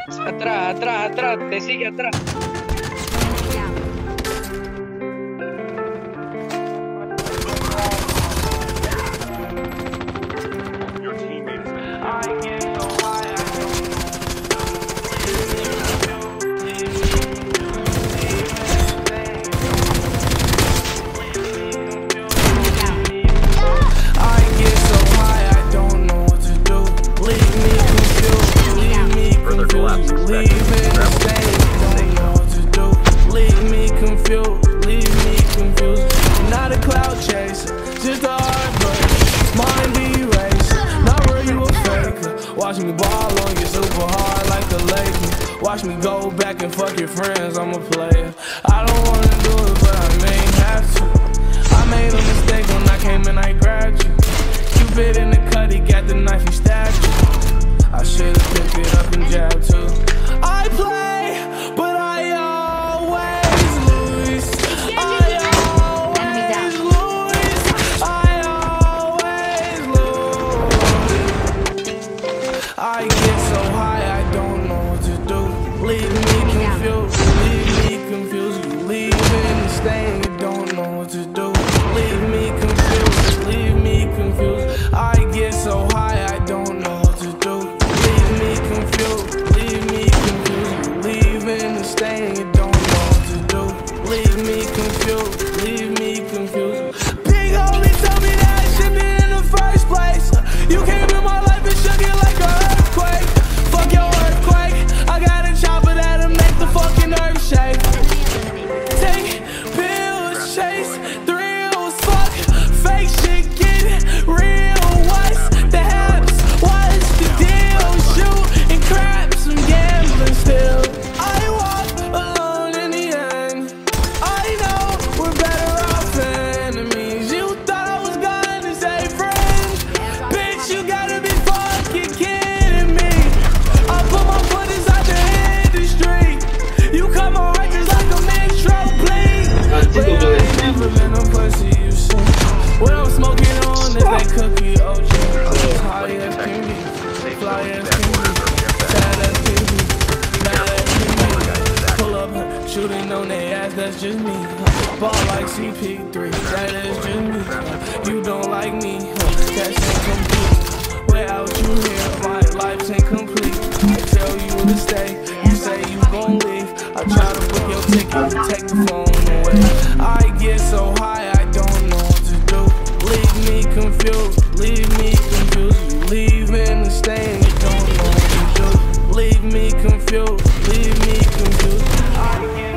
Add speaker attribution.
Speaker 1: Atrás, atrás, atrás, te sigue atrás.
Speaker 2: Just a heartbreak, mind erased. Not where you a faker. Watch me ball on you super hard like the Lakers. Watch me go back and fuck your friends, I'm a player. I don't wanna do it, but I may have to. I made a mistake when I came and I grabbed you. Cupid in the cut, he got the knife, he stabbed you. I should've picked it up and jabbed too. I play, but I always lose. I get so high, I don't know what to do. Leave me confused, leave me confused. You leaving and staying, you don't know what to do. Leave me confused, leave me confused. I get so high, I don't know what to do. Leave me confused, leave me confused. You leaving and staying, you don't know what to do. Leave me confused, leave me confused. Big homie told me that I should be in the first place. You came in my life and shook it like a earthquake. Fuck your earthquake. I got a chopper that'll make the fucking earth shake. Take pills, chase thrills, fuck fake shit, get real. What's the haps? What's the deal? Shooting craps and gambling still. I walk alone in the end. I know we're better off enemies. You thought I was gonna say friends. Bitch, you gotta be fucking kidding me. I put my foot inside the industry. You come on right just like a metro bleed. But I ain't never been a pussy you see. When I'm smoking on is that cookie OG. High as can be, fly as can be, sad as can be, mad as can be. Pull up, shooting on their ass, that's just me. Ball like CP3, that is just me. You don't like me, that's incomplete. Without you here, my life's incomplete. I tell you to stay, you say you gon' leave. I try to book your ticket, take the phone away. I get so high, I don't know what to do. Leave me confused, leave me confused. You leaving and staying, you don't know what to do. Leave me confused, leave me confused. I get